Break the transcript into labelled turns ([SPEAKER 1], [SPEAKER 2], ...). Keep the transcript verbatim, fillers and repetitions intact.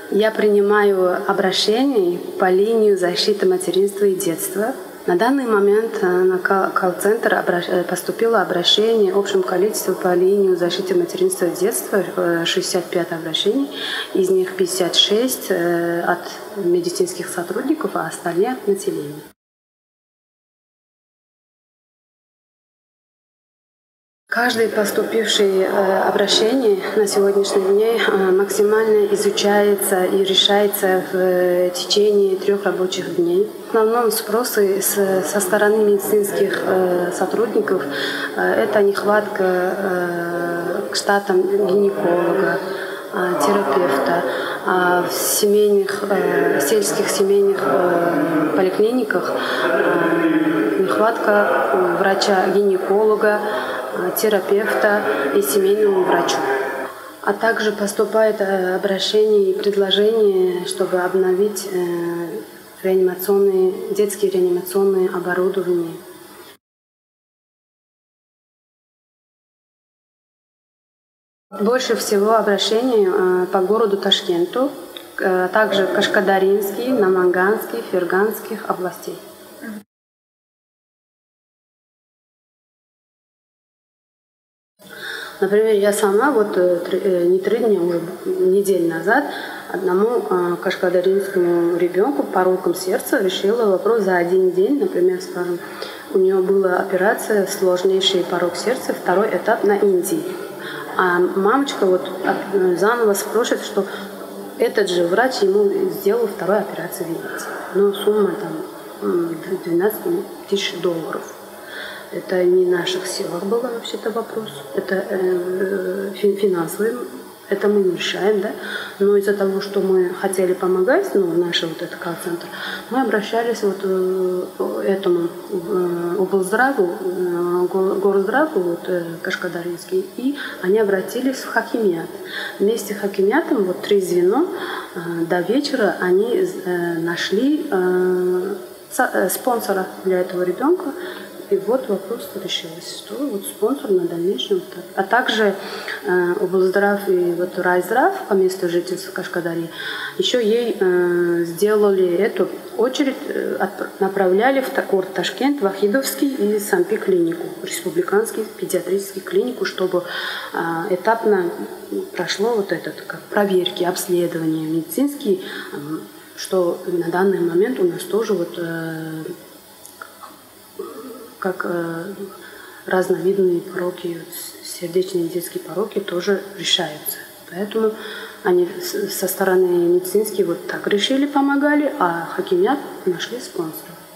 [SPEAKER 1] Я принимаю обращения по линии защиты материнства и детства. На данный момент на колл-центр поступило обращение общим количеством по линии защиты материнства и детства, шестьдесят пять обращений, из них пятьдесят шесть от медицинских сотрудников, а остальные от населения. Каждое поступившее обращение на сегодняшний день максимально изучается и решается в течение трех рабочих дней. В основном спросы со стороны медицинских сотрудников – это нехватка к штатам гинеколога, терапевта. В семейных, сельских семейных поликлиниках нехватка врача-гинеколога, терапевта и семейному врачу. А также поступает обращение и предложение, чтобы обновить реанимационные, детские реанимационные оборудования. Больше всего обращений по городу Ташкенту, также Кашкадаринский, Наманганский, Ферганских областей. Например, я сама вот не три дня, уже неделю назад одному кашкадаринскому ребенку пороком сердца решила вопрос за один день. Например, скажем, у него была операция сложнейший порок сердца, второй этап на Индии. А мамочка вот заново спрашивает, что этот же врач ему сделал вторую операцию в Индии. Но сумма там двенадцать тысяч долларов. Это не в наших силах был вообще-то вопрос. Это э, финансовый, это мы не решаем, да. Но из-за того, что мы хотели помогать, ну, в наш вот этот колл-центр, мы обращались вот э, этому э, облздраву, э, горздраву, вот, э, Кашкадаринский, и они обратились в хакимият. Вместе с хакимиятом, вот три звено, э, до вечера они э, нашли э, спонсора для этого ребенка. И вот вопрос решился, что вот спонсор на дальнейшем. А также э, облздрав и вот райздрав по месту жительства Кашкадари еще ей э, сделали эту очередь, э, от, направляли в город Ташкент, в Ахидовский и Сампи клинику, республиканский педиатрический клинику, чтобы э, этапно прошло вот этот, как проверки, обследования медицинские, э, что на данный момент у нас тоже вот э, как э, разновидные пороки, сердечные и детские пороки тоже решаются. Поэтому они со стороны медицинских вот так решили, помогали, а хакимият нашли спонсоров.